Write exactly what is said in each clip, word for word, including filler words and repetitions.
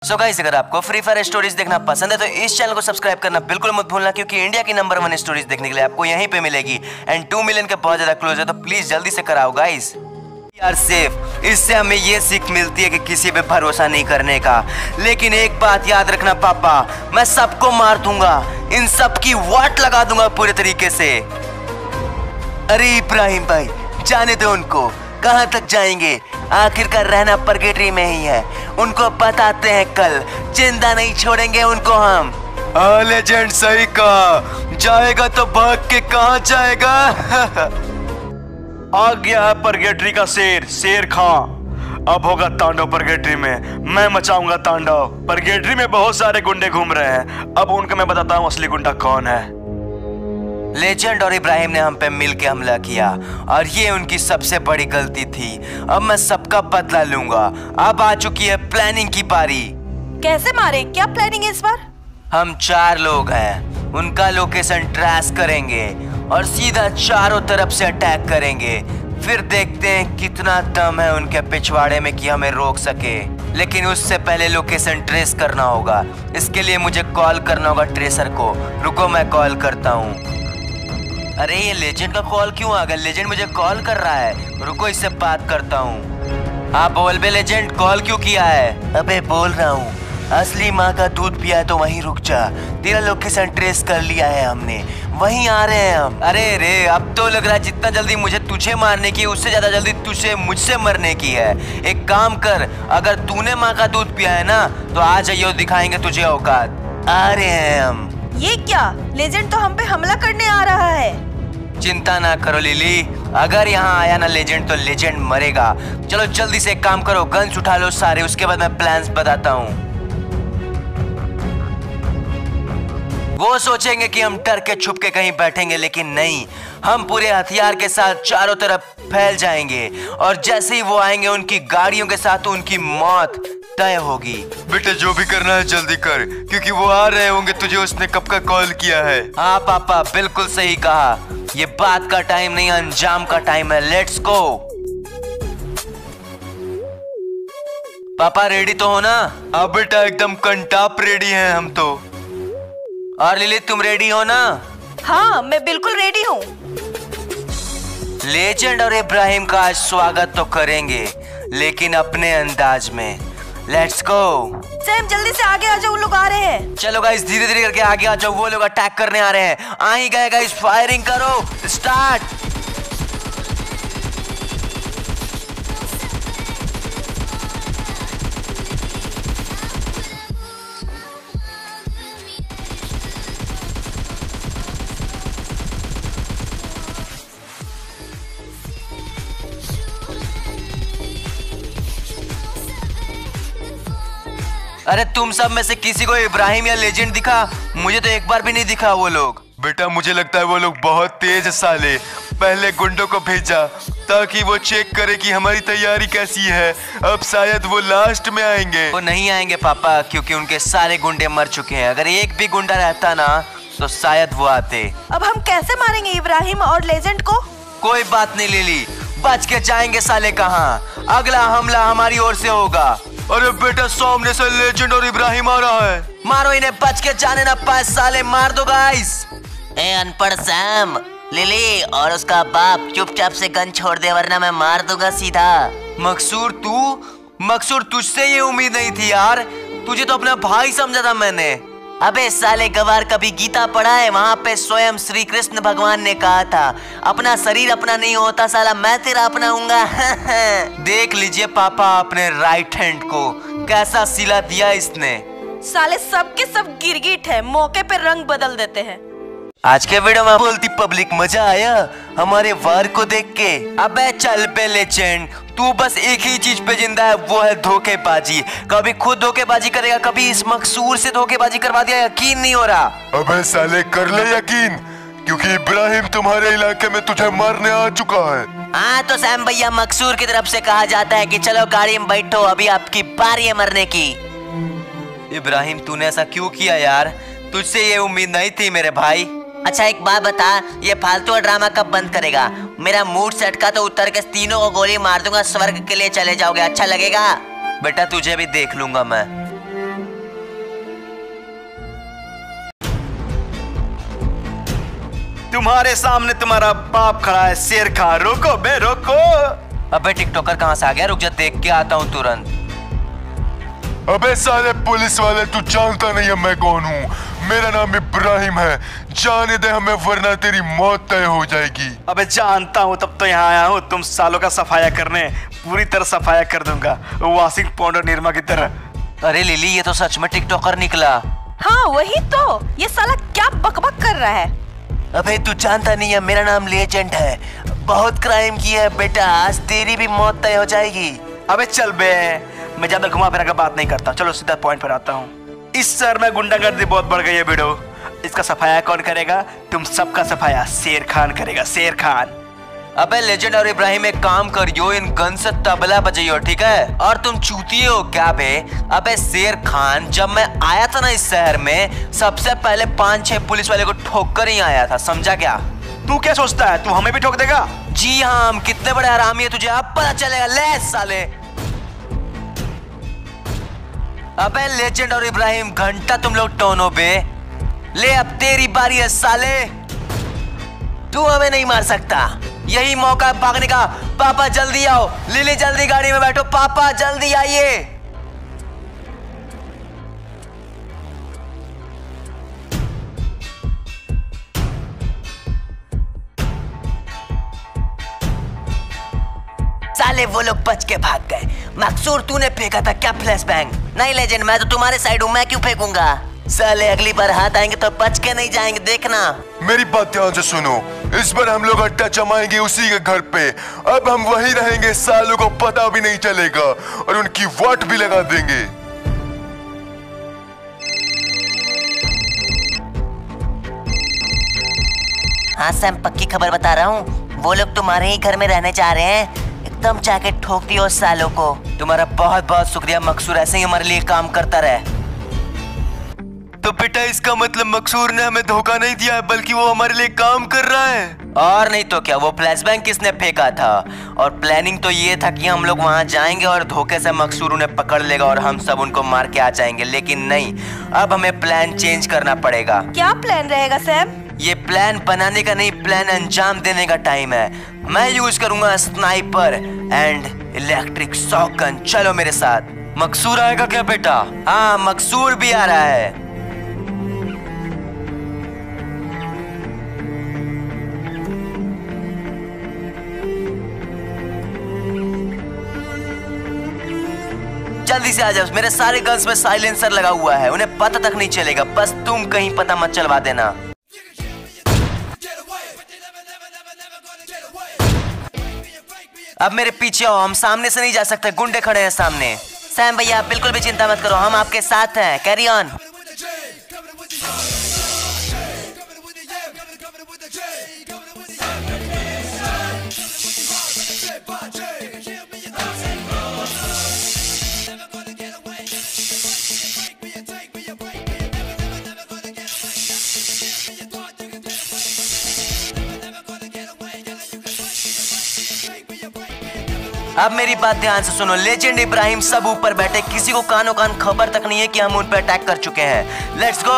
So guys, अगर आपको free fire stories देखना पसंद है तो इस चैनल को सब्सक्राइब करना बिल्कुल मत भूलना, क्योंकि इंडिया की नंबर वन स्टोरीज देखने के लिए आपको यहीं पे मिलेगी। एंड टू मिलियन के बहुत ज्यादा क्लोज है, तो प्लीज जल्दी से कराओ गाइस। यार सेफ, इससे हमें ये सीख मिलती है कि किसी पे भरोसा नहीं करने का। लेकिन एक बात याद रखना पापा, मैं सबको मार दूंगा, इन सब की वाट लगा दूंगा पूरे तरीके से। अरे इब्राहिम भाई, जाने दो उनको, कहाँ तक जाएंगे, आखिरकार रहना परगेटरी में ही है। उनको बताते हैं कल, जिंदा नहीं छोड़ेंगे उनको हम। हाँ लेजेंड, सही कहा, जाएगा तो भाग के कहाँ जाएगा। आ गया है परगेटरी का शेर, शेर खां। अब होगा तांडव परगेटरी में, मैं मचाऊंगा तांडव। परगेटरी में बहुत सारे गुंडे घूम रहे हैं, अब उनको मैं बताता हूँ असली गुंडा कौन है। लेजेंड और इब्राहिम ने हम पे मिलके हमला किया और ये उनकी सबसे बड़ी गलती थी। अब मैं सबका बदला लूंगा। अब आ चुकी है प्लानिंग की बारी। कैसे मारे, क्या प्लानिंग है इस बार? हम चार लोग हैं, उनका लोकेशन ट्रेस करेंगे और सीधा चारों तरफ से अटैक करेंगे। फिर देखते हैं कितना दम है उनके पिछवाड़े में कि हमें रोक सके। लेकिन उससे पहले लोकेशन ट्रेस करना होगा। इसके लिए मुझे कॉल करना होगा ट्रेसर को। रुको, मैं कॉल करता हूँ। अरे ये लेजेंड का कॉल क्यों आ गया? लेजेंड मुझे कॉल कर रहा है, रुको इससे बात करता हूँ। हाँ बोल बे लेजेंड, कॉल क्यों किया है? अबे बोल रहा हूँ, असली माँ का दूध पिया है तो वहीं रुक जा। तेरा लोकेशन ट्रेस कर लिया है हमने, वहीं आ रहे हैं हम। अरे रे, अब तो लग रहा है जितना जल्दी मुझे तुझे मारने की उससे ज्यादा जल्दी तुझे मुझसे मरने की है। एक काम कर, अगर तूने माँ का दूध पिया है ना तो आ जाइए, दिखाएंगे तुझे औकात। आ रहे हैं हम। ये क्या, लेजेंड तो हम पे हमला करने आ रहा है। चिंता ना करो लिली, अगर यहाँ आया ना लेजेंड तो लेजेंड मरेगा। चलो जल्दी से एक काम करो, गन्स उठा लो सारे, उसके बाद मैं प्लान्स बताता हूँ। वो सोचेंगे कि हम डर के छुप के कहीं बैठेंगे, लेकिन नहीं, हम पूरे हथियार के साथ चारों तरफ फैल जाएंगे और जैसे ही वो आएंगे उनकी गाड़ियों के साथ उनकी मौत तय होगी। बेटे जो भी करना है जल्दी कर, क्योंकि वो आ रहे होंगे। तुझे उसने कब का कॉल किया है? हाँ पापा, बिल्कुल सही कहा। ये बात का टाइम नहीं, अंजाम का टाइम है। Let's go. पापा रेडी तो हो ना? हाँ बेटा, एकदम कंटाप रेडी हैं हम तो। और लिली तुम रेडी हो ना? हाँ मैं बिल्कुल रेडी हूँ। लेजेंड और इब्राहिम का आज स्वागत तो करेंगे, लेकिन अपने अंदाज में। Let's go. सैम जल्दी से आगे आ जाओ, उन लोग आ रहे हैं। चलो गाइस, धीरे धीरे करके आगे आ जाओ, वो लोग अटैक करने आ रहे हैं। आ ही गए गाइस, फायरिंग करो, स्टार्ट। अरे तुम सब में से किसी को इब्राहिम या लेजेंड दिखा? मुझे तो एक बार भी नहीं दिखा वो लोग। बेटा मुझे लगता है वो लोग बहुत तेज साले। पहले गुंडों को भेजा ताकि वो चेक करे कि हमारी तैयारी कैसी है। अब शायद वो लास्ट में आएंगे। वो नहीं आएंगे पापा, क्योंकि उनके सारे गुंडे मर चुके हैं। अगर एक भी गुंडा रहता ना तो शायद वो आते। अब हम कैसे मारेंगे इब्राहिम और लेजेंड को? कोई बात नहीं लिली, बच के जाएंगे साले कहाँ। अगला हमला हमारी ओर से होगा। अरे बेटा, सामने से लेजेंड और इब्राहिम आ रहा है। मारो इन्हें, बच के जाने ना पाए साले, मार दो गाइस। ए अनपढ़ सैम, लिली और उसका बाप चुपचाप से गन छोड़ दे, वरना मैं मार दूंगा सीधा। मकसूर तू? मकसूर तुझसे ये उम्मीद नहीं थी यार, तुझे तो अपना भाई समझा था मैंने। अबे साले गवार, कभी गीता पढ़ा है? वहाँ पे स्वयं श्री कृष्ण भगवान ने कहा था, अपना शरीर अपना नहीं होता साला, मैं तेरा अपनाऊंगा। देख लीजिए पापा अपने राइट हैंड को, कैसा सिला दिया इसने। साले सब के सब गिरगिट है, मौके पे रंग बदल देते हैं। आज के वीडियो में बोलती पब्लिक, मजा आया हमारे वार को देख के? अबे चल बे लेजेंड, तू बस एक ही चीज पे जिंदा है, वो है धोखेबाजी। कभी खुद धोखेबाजी करेगा, कभी इस मकसूर से धोखेबाजी करवा दिया, यकीन नहीं हो रहा। अबे साले कर ले यकीन, क्योंकि इब्राहिम तुम्हारे इलाके में तुझे मारने आ चुका है। हाँ तो सैम भैया, मकसूर की तरफ से कहा जाता है कि चलो गाड़ी में बैठो, अभी आपकी बारी है मरने की। इब्राहिम तूने ऐसा क्यों किया यार? तुझसे ये उम्मीद नहीं थी मेरे भाई। अच्छा एक बात बता, ये फालतू ड्रामा कब बंद करेगा? मेरा मूड सेट का तो उतर के तीनों को गोली मार दूंगा, स्वर्ग के लिए चले जाओगे, अच्छा लगेगा? बेटा तुझे भी देख लूंगा मैं। तुम्हारे सामने तुम्हारा बाप खड़ा है शेर खान, रोको बे रोको। अबे टिकटॉकर कहाँ से आ गया? रुक जा, देख के आता हूँ तुरंत। अबे साले पुलिस वाले, तू जानता नहीं है मैं कौन हूँ? मेरा नाम इब्राहिम है, जाने दे हमें वरना तेरी मौत तय हो जाएगी। अबे जानता हूँ, तब तो यहाँ आया हूँ तुम सालों का सफाया करने। पूरी तरह सफाया कर दूंगा, वॉशिंग पाउडर निरमा की तरह। अरे लिली, ये तो सच में टिकटॉकर निकला। हाँ वही तो, ये साला क्या बकबक कर रहा है? अबे तू जानता नहीं है, मेरा नाम लेजेंड है, बहुत क्राइम किया है बेटा, आज तेरी भी मौत तय हो जाएगी। अबे चल बे, मैं ज्यादा घुमा फिरा कर बात नहीं करता, चलो सीधा पॉइंट पर आता हूँ। इस शहर में गुंडागर्दी बहुत बढ़ गई है बेटो, इसका सफाया कौन करेगा? तुम सबका सफाया शेर खान करेगा, शेर खान। अबे लेजेंड और इब्राहिम, एक काम करियो, इन गन से तबला बजाइयो, ठीक है? और तुम चूतिए हो क्या बे? अबे शेर खान, जब मैं आया था ना इस शहर में, सबसे पहले पांच छह पुलिस वाले को ठोक कर ही आया था, समझा क्या? तू क्या सोचता है, तू हमें भी ठोक देगा? जी हाँ, हम कितने बड़े हरामी है तुझे अब पता चलेगा, ले साले। अबे लेजेंड और इब्राहिम, घंटा तुम लोग टोनो बे, ले अब तेरी बारी है साले। तू हमें नहीं मार सकता, यही मौका है भागने का। पापा जल्दी आओ, लिली जल्दी गाड़ी में बैठो, पापा जल्दी आइए। साले वो लोग बच के भाग गए। मकसूर, तूने फेंका था क्या फ्लैश बैंग? नहीं लेजेंड, मैं तो तुम्हारे साइड हूँ, मैं क्यों फेंकूंगा? साले अगली बार हाथ आएंगे तो बच के नहीं जाएंगे, देखना। मेरी बात ध्यान से सुनो, इस बार हम लोग अड्डा जमाएंगे उसी के घर पे। अब हम वहीं रहेंगे, सालों को पता भी नहीं चलेगा और उनकी वाट भी लगा देंगे। हाँ सैम, पक्की खबर बता रहा हूँ, वो लोग तुम्हारे ही घर में रहने जा रहे हैं, एकदम जाके ठोक दियो उस सालों को। तुम्हारा बहुत बहुत शुक्रिया मकसूर, ऐसे ही हमारे लिए काम करता रहे। तो बेटा इसका मतलब मकसूर ने हमें धोखा नहीं दिया है, बल्कि वो हमारे लिए काम कर रहा है। और नहीं तो क्या, वो फ्लैशबैंग किसने फेंका था? और प्लानिंग तो ये था कि हम लोग वहां जाएंगे और धोखे से मकसूर उन्हें पकड़ लेगा और हम सब उनको मार के आ जाएंगे, लेकिन नहीं, अब हमें प्लान चेंज करना पड़ेगा। क्या प्लान रहेगा सैम? ये प्लान बनाने का नहीं, प्लान अंजाम देने का टाइम है। मैं यूज करूंगा स्नाइपर एंड इलेक्ट्रिक शॉटगन, चलो मेरे साथ। मकसूर आएगा क्या बेटा? हाँ, मकसूर भी आ रहा है। जल्दी से आ जाओ, मेरे सारे गन्स में साइलेंसर लगा हुआ है, उन्हें पता तक नहीं चलेगा, बस तुम कहीं पता मत चलवा देना। अब मेरे पीछे आओ, हम सामने से नहीं जा सकते, गुंडे खड़े हैं सामने। सैम भैया बिल्कुल भी चिंता मत करो, हम आपके साथ हैं, कैरी ऑन। अब मेरी बात ध्यान से सुनो, लेजेंड इब्राहिम सब ऊपर बैठे, किसी को कानो कान खबर तक नहीं है कि हम उन पर अटैक कर चुके हैं। Let's go.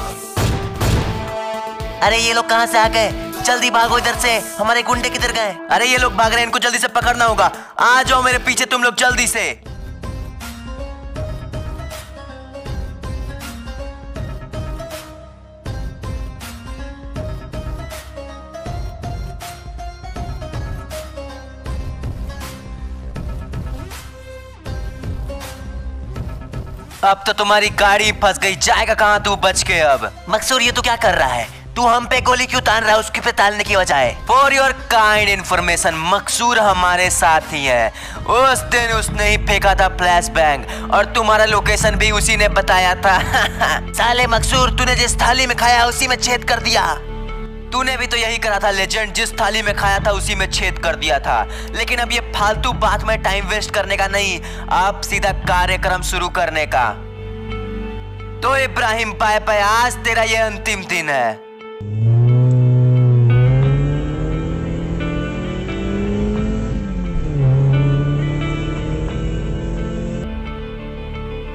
अरे ये लोग कहाँ से आ गए? जल्दी भागो इधर से, हमारे गुंडे किधर गए? अरे ये लोग भाग रहे हैं, इनको जल्दी से पकड़ना होगा। आ जाओ मेरे पीछे तुम लोग जल्दी से। अब तो तुम्हारी गाड़ी फंस गई, जाएगा कहाँ तू बच के अब? मकसूर ये तू क्या कर रहा है? तू हम पे गोली क्यों तान रहा है उसके पे तालने की बजाय? फॉर योर काइंड इन्फॉर्मेशन, मकसूर हमारे साथ ही है। उस दिन उसने ही फेंका था फ्लैश बैंग और तुम्हारा लोकेशन भी उसी ने बताया था। साले मकसूर, तूने जिस थाली में खाया उसी में छेद कर दिया। तूने भी तो यही करा था लेजेंड, जिस थाली में खाया था उसी में छेद कर दिया था। लेकिन अब ये फालतू बात में टाइम वेस्ट करने का नहीं, अब सीधा कार्यक्रम शुरू करने का। तो इब्राहिम बाय बाय, आज तेरा ये अंतिम दिन है।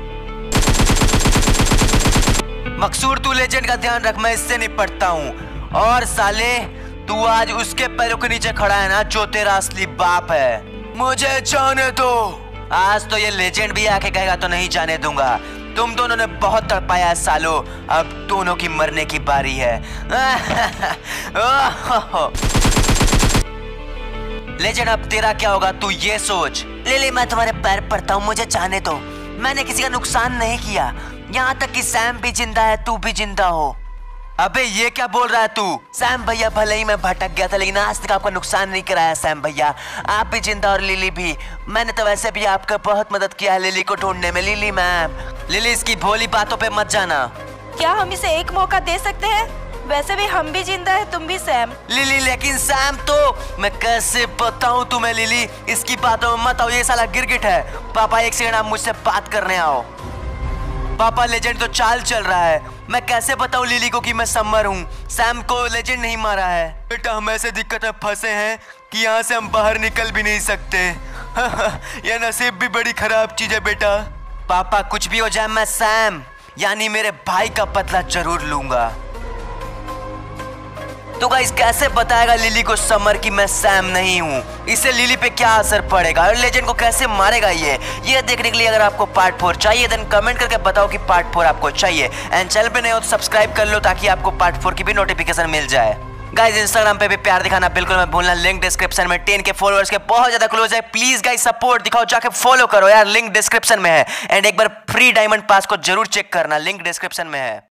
मकसूर तू लेजेंड का ध्यान रख, मैं इससे निपटता हूँ। और साले तू आज उसके पैरों के नीचे खड़ा है ना जो तेरा असली बाप है। मुझे जाने दो। आज तो ये लेजेंड भी आके कहेगा तो नहीं जाने दूंगा। तुम दोनों ने बहुत तड़पाया है सालो, अब दोनों की मरने की बारी है। लेजेंड अब तेरा क्या होगा तू ये सोच। लिली मैं तुम्हारे पैर पड़ता हूँ, मुझे जाने दो। मैंने किसी का नुकसान नहीं किया, यहाँ तक कि सैम भी जिंदा है, तू भी जिंदा हो। अबे ये क्या बोल रहा है तू? सैम भैया भले ही मैं भटक गया था लेकिन आज तक आपका नुकसान नहीं कराया सैम भैया। आप भी जिंदा और लिली भी। मैंने तो वैसे भी आपका बहुत मदद किया है लिली को ढूंढने में। Lily ma'am. लिली इसकी भोली बातों पे मत जाना। क्या हम इसे एक मौका दे सकते हैं? वैसे भी हम भी जिंदा है, तुम भी सैम। लिली लेकिन सैम तो मैं कैसे बताऊं तुम्हें लिली, इसकी बातों में मत आओ, ये साला गिरगिट है। पापा एक सेकंड आप मुझसे बात करने आओ। पापा लेजेंड तो चाल चल रहा है, मैं कैसे बताऊं लिली को कि मैं समर हूँ। सैम को लेजेंड नहीं मारा है। बेटा हम ऐसे दिक्कत में फंसे हैं कि यहाँ से हम बाहर निकल भी नहीं सकते। यह नसीब भी बड़ी खराब चीज है बेटा। पापा कुछ भी हो जाए मैं सैम यानी मेरे भाई का बदला जरूर लूंगा। तो गाइस कैसे बताएगा लिली को समर कि मैं सैम नहीं हूँ? इससे लिली पे क्या असर पड़ेगा और लेजेंड को कैसे मारेगा ये ये देखने के लिए अगर आपको पार्ट फोर चाहिए देन कमेंट करके बताओ कि पार्ट फोर आपको चाहिए। एंड चैनल पे नए हो तो सब्सक्राइब कर लो ताकि आपको पार्ट फोर की भी नोटिफिकेशन मिल जाए। गाइस इंस्टाग्राम पे भी प्यार दिखाना बिल्कुल मत भूलना। लिंक डिस्क्रिप्शन में। टेन के फॉलोअर्स के बहुत ज्यादा क्लोज है। प्लीज गाइस सपोर्ट दिखाओ, जाके फॉलो करो यार, लिंक डिस्क्रिप्शन में है। एंड एक बार फ्री डायमंड पास को जरूर चेक करना, लिंक डिस्क्रिप्शन में है।